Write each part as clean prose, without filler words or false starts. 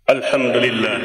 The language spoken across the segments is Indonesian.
Alhamdulillah.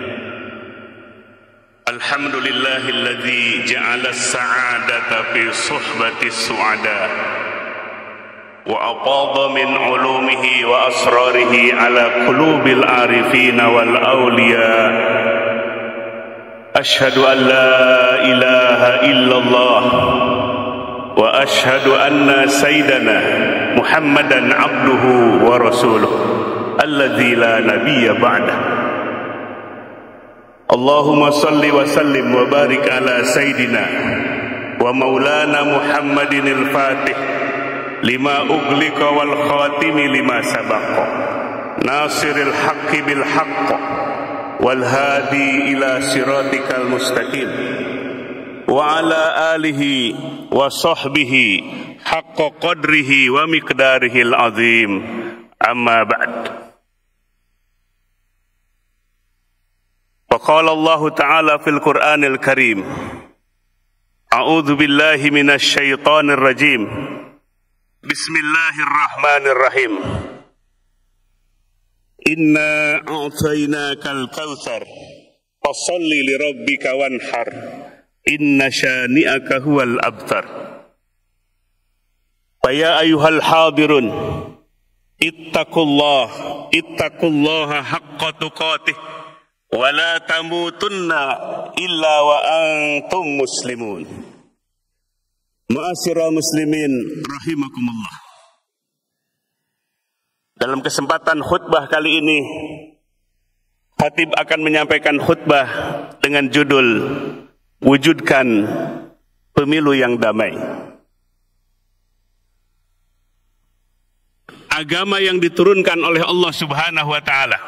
Alhamdulillahilladzi ja'ala as-sa'adata fi suhbati as-su'ada wa afadha min ulumihi wa asrarihi ala qulubil arifina wal awliya. Ashhadu an la ilaha illallah wa ashhadu anna sayyidana Muhammadan abduhu wa rasuluh alladzi la nabiyya ba'dah. Allahumma salli wa sallim wa barik ala sayyidina wa maulana Muhammadin al-Fatih lima ughliqa wal khatimi lima sabaqa nasiril haqqi bil haqq wal hadi ila siratikal mustaqim wa ala alihi wa sahbihi haqqa qadrihi wa miqdarihil azim. Amma ba'd. Faqala Allah Ta'ala fil Qur'anil Karim, A'udzu billahi minasy syaithanir rajim. Bismillahirrahmanirrahim. Inna a'tainakal kautsar fasholli li rabbika wanhar inna syani'aka huwal abtar. Fa ayyuhal hadirun ittaqullaha haqqa tuqatih wa la tamutunna illa wa antum muslimun. Ma'asyiral muslimin rahimakumullah. Dalam kesempatan khutbah kali ini, khatib akan menyampaikan khutbah dengan judul Wujudkan Pemilu yang Damai. Agama yang diturunkan oleh Allah Subhanahu wa Ta'ala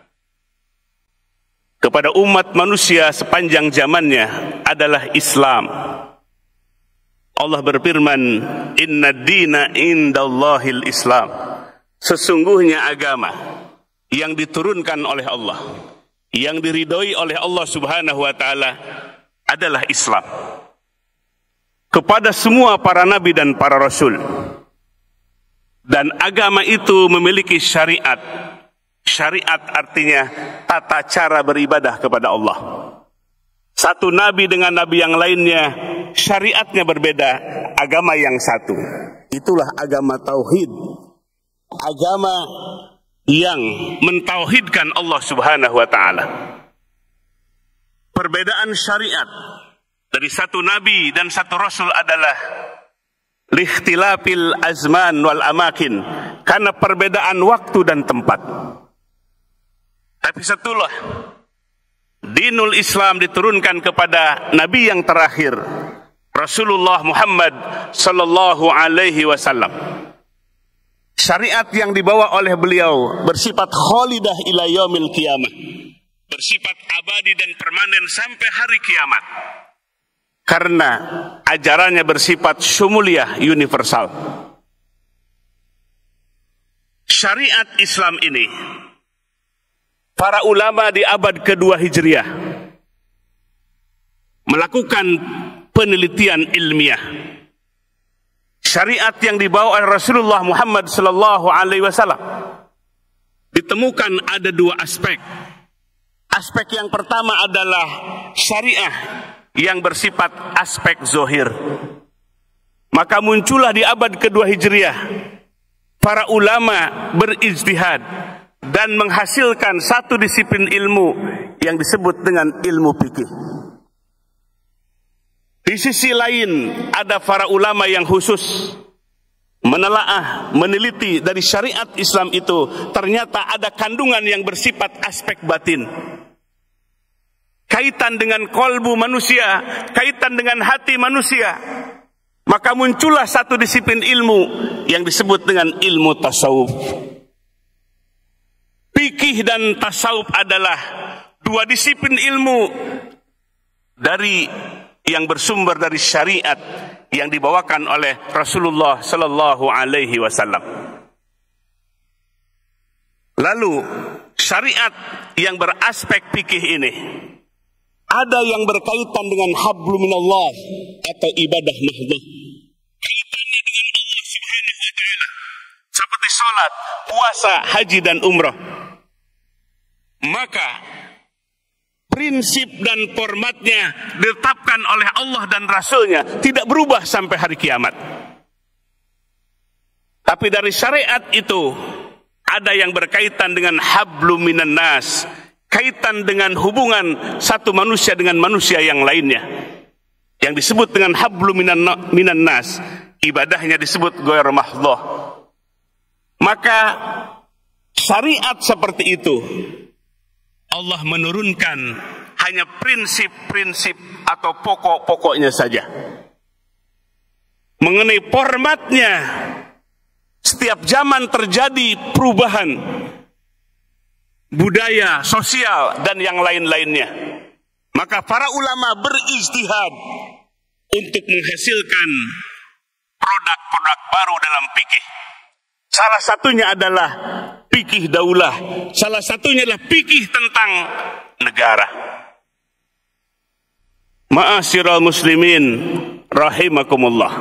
kepada umat manusia sepanjang zamannya adalah Islam. Allah berfirman, Inna dina indallahil Islam. Sesungguhnya agama yang diturunkan oleh Allah, yang diridhoi oleh Allah Subhanahu wa Ta'ala adalah Islam. Kepada semua para nabi dan para rasul. Dan agama itu memiliki syariat. Syariat artinya tata cara beribadah kepada Allah. Satu nabi dengan nabi yang lainnya, syariatnya berbeda, agama yang satu. Itulah agama tauhid. Agama yang mentauhidkan Allah Subhanahu wa Ta'ala. Perbedaan syariat dari satu nabi dan satu rasul adalah likhtilafil azman wal amakin, karena perbedaan waktu dan tempat. Tapi setelah dinul Islam diturunkan kepada nabi yang terakhir, Rasulullah Muhammad sallallahu alaihi wasallam, syariat yang dibawa oleh beliau bersifat khalidah ila yaumil qiyamah, bersifat abadi dan permanen sampai hari kiamat. Karena ajarannya bersifat syumuliyah, universal. Syariat Islam ini, para ulama di abad kedua Hijriah melakukan penelitian ilmiah. Syariat yang dibawa oleh Rasulullah Muhammad sallallahu alaihi wasallam ditemukan ada dua aspek. Aspek yang pertama adalah syariah yang bersifat aspek zohir. Maka muncullah di abad kedua Hijriah para ulama berijtihad dan menghasilkan satu disiplin ilmu yang disebut dengan ilmu fikih. Di sisi lain ada para ulama yang khusus menelaah, meneliti dari syariat Islam itu ternyata ada kandungan yang bersifat aspek batin. Kaitan dengan kolbu manusia, kaitan dengan hati manusia. Maka muncullah satu disiplin ilmu yang disebut dengan ilmu tasawuf. Fikih dan tasawuf adalah dua disiplin ilmu dari yang bersumber dari syariat yang dibawakan oleh Rasulullah sallallahu alaihi wasallam. Lalu syariat yang beraspek fikih ini ada yang berkaitan dengan hablum minallah atau ibadah mahdhah. Kaitannya dengan Allah Subhanahu wa Ta'ala. Seperti salat, puasa, haji dan umrah. maka prinsip dan formatnya ditetapkan oleh Allah dan Rasul-Nya tidak berubah sampai hari kiamat. Tapi dari syariat itu ada yang berkaitan dengan hablum minan nas, kaitan dengan hubungan satu manusia dengan manusia yang lainnya, yang disebut dengan hablum minan nas. Ibadahnya disebut ghair mahdhah. Maka syariat seperti itu Allah menurunkan hanya prinsip-prinsip atau pokok-pokoknya saja. Mengenai formatnya, setiap zaman terjadi perubahan budaya, sosial, dan yang lain-lainnya. Maka para ulama berijtihad untuk menghasilkan produk-produk baru dalam fikih. Salah satunya adalah fikih daulah. Salah satunya adalah fikih tentang negara. Ma'asyiral muslimin rahimakumullah.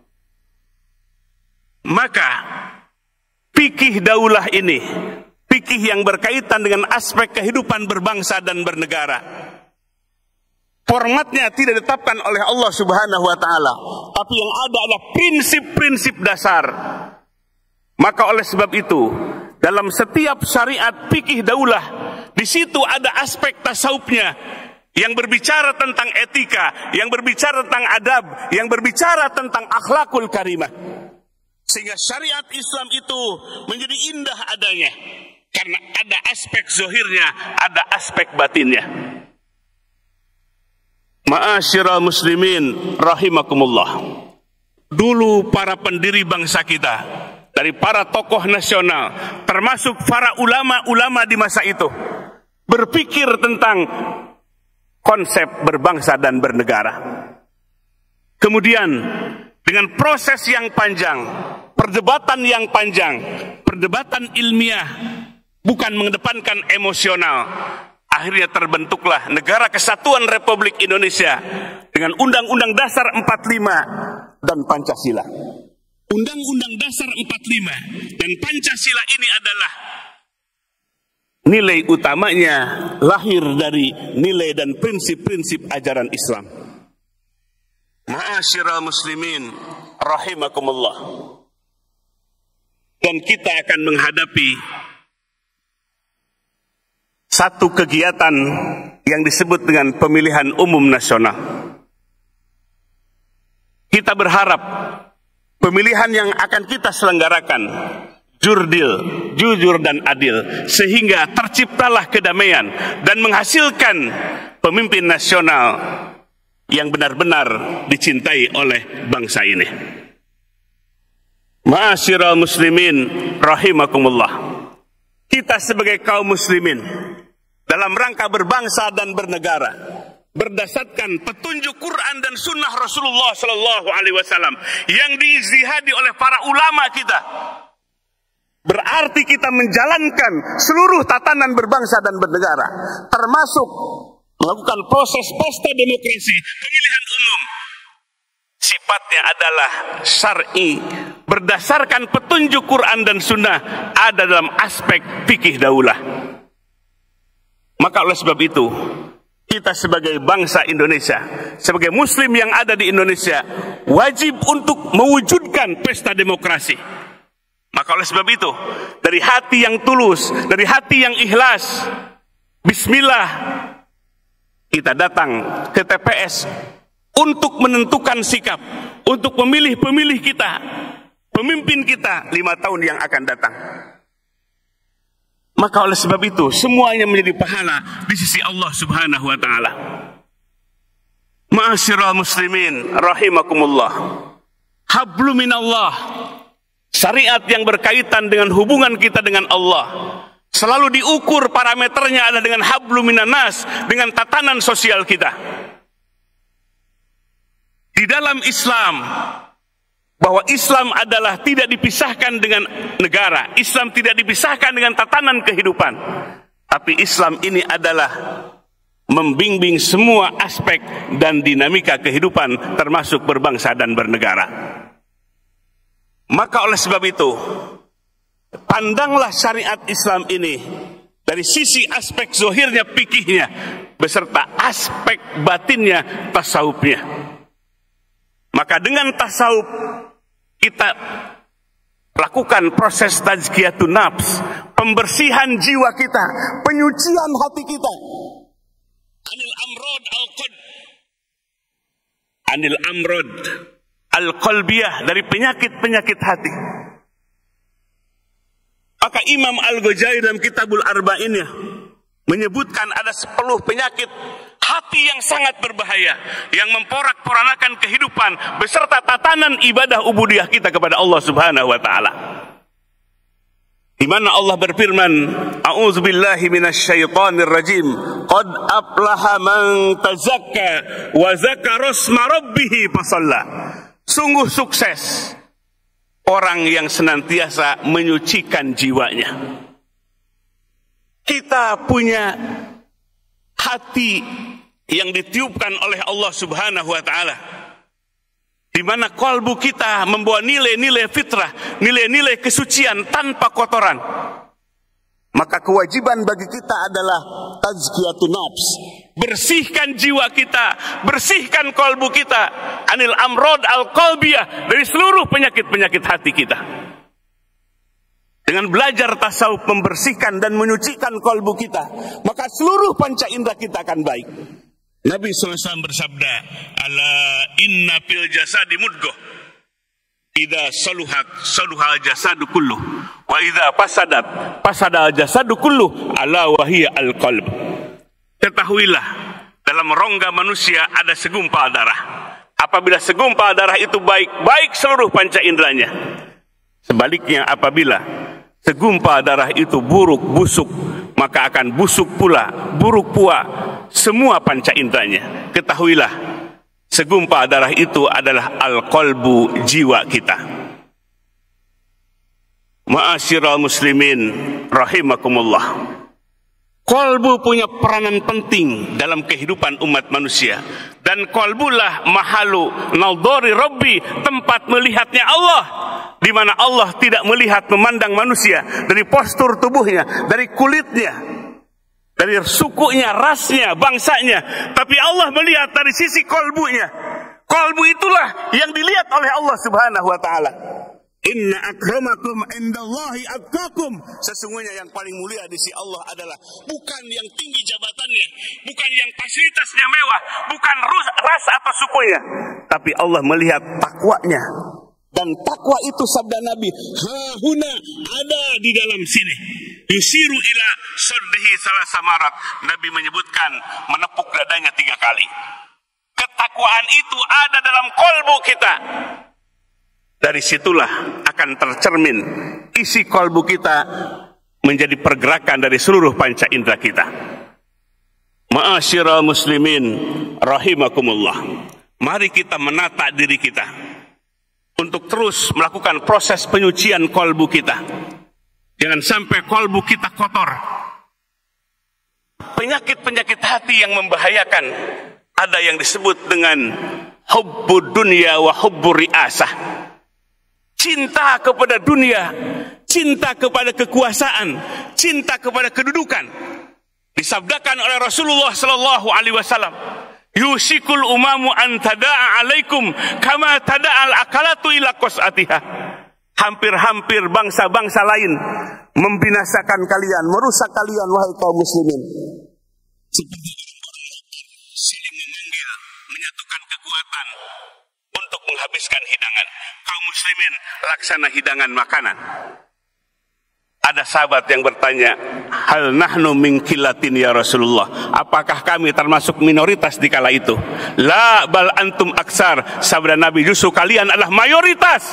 Maka fikih daulah ini, fikih yang berkaitan dengan aspek kehidupan berbangsa dan bernegara, formatnya tidak ditetapkan oleh Allah Subhanahu wa taala, tapi yang ada adalah prinsip-prinsip dasar. Maka oleh sebab itu, dalam setiap syariat fikih daulah, di situ ada aspek tasawufnya yang berbicara tentang etika, yang berbicara tentang adab, yang berbicara tentang akhlakul karimah. Sehingga syariat Islam itu menjadi indah adanya, karena ada aspek zohirnya, ada aspek batinnya. Ma'asyiral muslimin rahimakumullah. Dulu para pendiri bangsa kita, dari para tokoh nasional, termasuk para ulama-ulama di masa itu, berpikir tentang konsep berbangsa dan bernegara. Kemudian dengan proses yang panjang, perdebatan yang panjang, perdebatan ilmiah, bukan mengedepankan emosional, akhirnya terbentuklah Negara Kesatuan Republik Indonesia dengan Undang-Undang Dasar 45 dan Pancasila. Undang-Undang Dasar 45 dan Pancasila ini adalah nilai utamanya lahir dari nilai dan prinsip-prinsip ajaran Islam. Ma'asyiral muslimin rahimakumullah. Dan kita akan menghadapi satu kegiatan yang disebut dengan pemilihan umum nasional. Kita berharap pemilihan yang akan kita selenggarakan jujur dan adil, sehingga terciptalah kedamaian dan menghasilkan pemimpin nasional yang benar-benar dicintai oleh bangsa ini. Ma'asyiral muslimin rahimakumullah. Kita sebagai kaum muslimin dalam rangka berbangsa dan bernegara, berdasarkan petunjuk Quran dan Sunnah Rasulullah Sallallahu Alaihi Wasallam yang diijtihadi oleh para ulama kita, berarti kita menjalankan seluruh tatanan berbangsa dan bernegara, termasuk melakukan proses pesta demokrasi pemilihan umum. Sifatnya adalah syar'i, berdasarkan petunjuk Quran dan Sunnah, ada dalam aspek fikih daulah. Maka oleh sebab itu, kita sebagai bangsa Indonesia, sebagai muslim yang ada di Indonesia, wajib untuk mewujudkan pesta demokrasi. Maka oleh sebab itu, dari hati yang tulus, dari hati yang ikhlas, bismillah, kita datang ke TPS untuk menentukan sikap, untuk memilih pemilih kita, pemimpin kita 5 tahun yang akan datang. Maka oleh sebab itu, semuanya menjadi pahala di sisi Allah Subhanahu wa taala. Ma'asyiral muslimin rahimakumullah. Hablum minallah. Syariat yang berkaitan dengan hubungan kita dengan Allah selalu diukur parameternya adalah dengan hablum minan nas, dengan tatanan sosial kita. Di dalam Islam, bahwa Islam adalah tidak dipisahkan dengan negara, Islam tidak dipisahkan dengan tatanan kehidupan, tapi Islam ini adalah membimbing semua aspek dan dinamika kehidupan, termasuk berbangsa dan bernegara. Maka oleh sebab itu, pandanglah syariat Islam ini Dari sisi aspek zohirnya, fikihnya, beserta aspek batinnya, tasawufnya. Maka dengan tasawuf kita lakukan proses tazkiyatun nafs, pembersihan jiwa kita, penyucian hati kita. Anil amrod al-qalbiyah, dari penyakit-penyakit hati. Maka Imam Al-Ghazali dalam Kitabul Arba'innya menyebutkan ada 10 penyakit hati yang sangat berbahaya, yang memporak-porandakan kehidupan beserta tatanan ibadah ubudiyah kita kepada Allah Subhanahu wa taala. Di mana Allah berfirman, A'udzubillahi minasyaitonir rajim. Qad aflaha man tazakka wa dzakara isma rabbih fasalla. Sungguh sukses orang yang senantiasa menyucikan jiwanya. Kita punya hati yang ditiupkan oleh Allah Subhanahu wa taala, di mana kalbu kita membawa nilai-nilai fitrah, nilai-nilai kesucian tanpa kotoran. Maka kewajiban bagi kita adalah tazkiyatun nafs, bersihkan jiwa kita, bersihkan kalbu kita, anil amrod al-qalbiyah, dari seluruh penyakit-penyakit hati kita. Dengan belajar tasawuf, membersihkan dan menyucikan kalbu kita, maka seluruh panca indera kita akan baik. Nabi SAW bersabda, ala inna fil jasadi mudghah, idza saluhat saluhal jasadu kulluh, wa idza fasadat fasadal jasadu kulluh, ala wahiya al-qalb. Ketahuilah, dalam rongga manusia ada segumpal darah. Apabila segumpal darah itu baik, baik seluruh panca inderanya. Sebaliknya, apabila segumpal darah itu buruk, busuk, maka akan busuk pula, buruk pula semua panca inderanya. Ketahuilah, segumpal darah itu adalah al-qalbu, jiwa kita. Ma'asyiral muslimin rahimakumullah. Qalbu punya peranan penting dalam kehidupan umat manusia, dan qalbulah mahalu nadhari rabbi, tempat melihatnya Allah, di mana Allah tidak melihat, memandang manusia dari postur tubuhnya, dari kulitnya, dari sukunya, rasnya, bangsanya, tapi Allah melihat dari sisi qalbunya. Qalbu itulah yang dilihat oleh Allah Subhanahu wa taala. Inna akramakum indallahi atqakum. Sesungguhnya yang paling mulia di sisi Allah adalah bukan yang tinggi jabatannya, bukan yang fasilitasnya mewah, bukan ras atau sukunya, tapi Allah melihat takwanya. Dan takwa itu, sabda Nabi, hahuna, ada di dalam sini. Yusiru ila saddihi salasa marat. Nabi menyebutkan menepuk dadanya 3 kali. Ketakwaan itu ada dalam qalbu kita. Dari situlah akan tercermin isi kalbu kita menjadi pergerakan dari seluruh panca indera kita. Ma'asyiral muslimin rahimakumullah. Mari kita menata diri kita untuk terus melakukan proses penyucian kalbu kita. Jangan sampai kalbu kita kotor. Penyakit-penyakit hati yang membahayakan ada yang disebut dengan hubbud dunya wa hubbur riasah. Cinta kepada dunia, cinta kepada kekuasaan, cinta kepada kedudukan. Disabdakan oleh Rasulullah sallallahu alaihi wasallam, yusikul umamu an tada'a alaikum kama tada'al akalatu ila qas'atiha. Hampir-hampir bangsa-bangsa lain membinasakan kalian, merusak kalian, wahai kaum muslimin. Seperti saling memanggil, menyatukan kekuatan untuk menghabiskan hidangan. Kaum muslimin laksana hidangan makanan. Ada sahabat yang bertanya, hal nahnu min qillatin ya Rasulullah, apakah kami termasuk minoritas di kala itu? La bal antum aksar, sabda Nabi, justru kalian adalah mayoritas.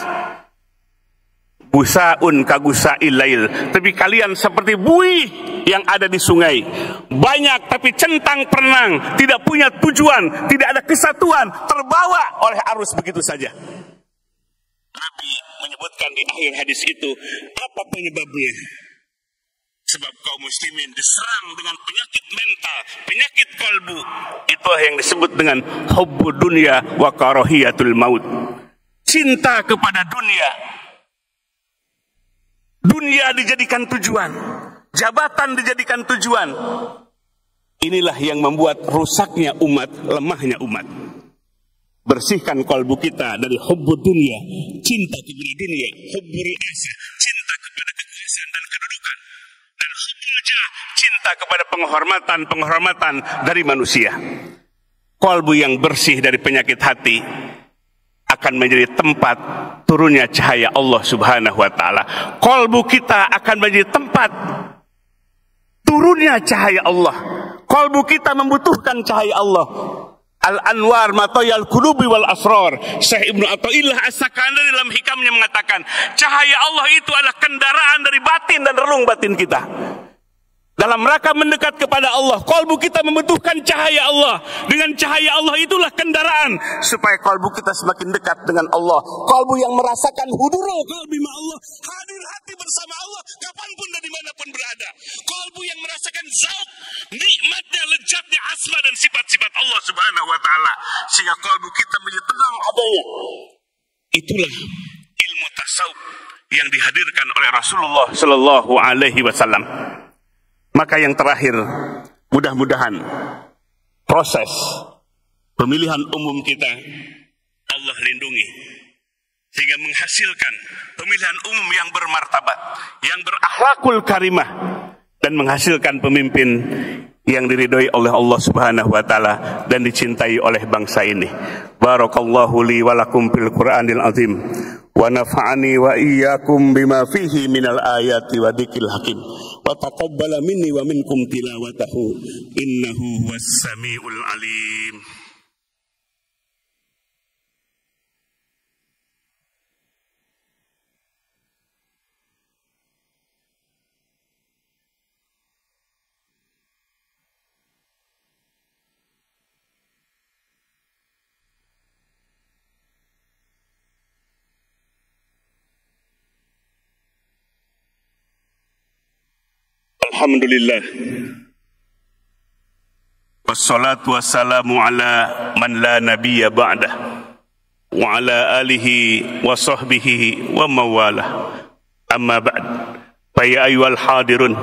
Busaun kagusa'il lail, tapi kalian seperti buih yang ada di sungai, banyak tapi centang perenang, tidak punya tujuan, tidak ada kesatuan, terbawa oleh arus begitu saja. Nabi menyebutkan di akhir hadis itu, apa penyebabnya? Sebab kaum muslimin diserang dengan penyakit mental, penyakit kalbu. Itulah yang disebut dengan hubbud dunya wa karahiyatul maut. Cinta kepada dunia. Dunia dijadikan tujuan. jabatan dijadikan tujuan. Inilah yang membuat rusaknya umat, lemahnya umat. Bersihkan kalbu kita dari hubbud dunia, cinta kepada dunia, hubbur ri'asah, cinta kepada kekuasaan dan kedudukan, dan hubbul jah, cinta kepada penghormatan dari manusia. Kalbu yang bersih dari penyakit hati akan menjadi tempat turunnya cahaya Allah Subhanahu wa taala. Kalbu kita akan menjadi tempat turunnya cahaya Allah. Kalbu kita membutuhkan cahaya Allah. Al-anwar matayal qulubi wal asrar. Syekh Ibnu Athaillah As-Sakandari dalam hikamnya mengatakan, cahaya Allah itu adalah kendaraan dari batin dan relung batin kita. Dalam rangka mendekat kepada Allah, kalbu kita membutuhkan cahaya Allah. Dengan cahaya Allah itulah kendaraan supaya kalbu kita semakin dekat dengan Allah. Kalbu yang merasakan hudurul qalbi ma Allah, hadir hati bersama Allah kapanpun dan dimanapun berada. Kalbu yang merasakan zauq, nikmatnya, lezatnya asma dan sifat-sifat Allah Subhanahu wa taala, sehingga kalbu kita menjadi tenang adanya. Itulah ilmu tasawuf yang dihadirkan oleh Rasulullah sallallahu alaihi wasallam. Maka yang terakhir, mudah-mudahan proses pemilihan umum kita Allah lindungi, sehingga menghasilkan pemilihan umum yang bermartabat, yang berakhlakul karimah, dan menghasilkan pemimpin yang diridhoi oleh Allah Subhanahu wa taala dan dicintai oleh bangsa ini. Barakallahu li wa lakum fil Qur'anil azim wa nafa'ani wa iyyakum bima fihi minal ayati wa dzikril hakim wa taqabbala minni wa minkum tilawatahu innahu huwas samiul alim. Alhamdulillah. Wassalatu wassalamu ala man la nabiyya ba'dah wa ala alihi wa sahbihi wa mawalah. Amma ba'd. Fa ya ayyuhal hadirun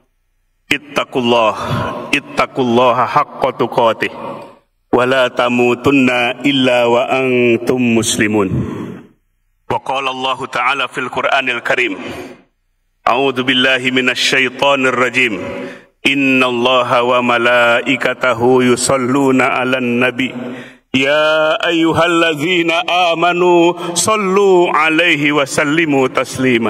ittaqullaha haqqa tuqatih wa la tamutunna illa wa antum muslimun. Wa qala Allah ta'ala fil Qur'anil Karim, A'udzu billahi minasy syaithanir rajim. Innallaha wa malaikatahu yusholluna 'alan nabi. Ya ayyuhalladzina amanu shallu 'alaihi wa sallimu taslima.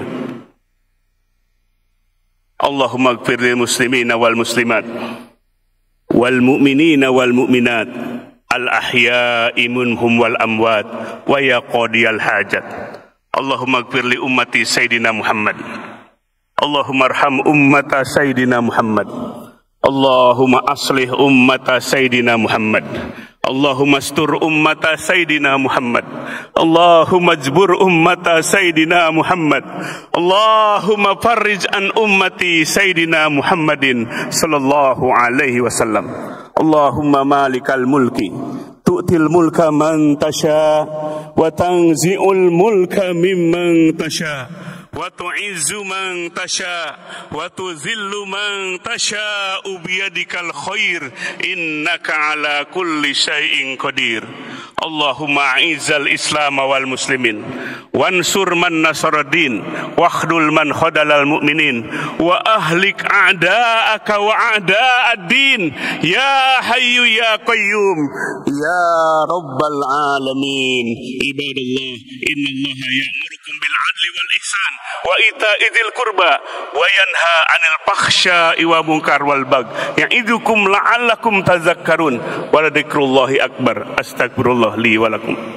Allahumma ighfir lil muslimina wal muslimat wal mu'minina wal mu'minat al ahya'i minhum wal amwat wa ya qadiyal hajat. Allahumma ighfir li ummati sayyidina Muhammad. Allahumma arham ummata Sayyidina Muhammad. Allahumma aslih ummata Sayyidina Muhammad. Allahumma astur ummata Sayyidina Muhammad. Allahumma ajbur ummata Sayyidina Muhammad. Allahumma farrij an ummati Sayyidina Muhammadin sallallahu alaihi wasallam. Allahumma malikal mulki tu'til mulka man tasha wa tanzi'ul mulka mimman tasha wa tu'izzu man tasha wa tuzillu man tasha biyadikal khair innaka ala kulli syai'in qadir. Allahumma a'izzal islam wal muslimin wansur man nasaraddin wakhdul man khadalal mu'minin wa ahlik a'da'aka wa a'da'ad-din ya hayyu ya qayyum ya rabbal alamin. Ibadallah, innallaha ya'murukum bil 'adli wal ihsan wa ita'idil qurba wa yanha 'anil fakhsya'i wa munkar wal bagh ya'idukum la'allakum tadhakkarun wa la dzikrullahi akbar. Astagfirullah li wa lakum.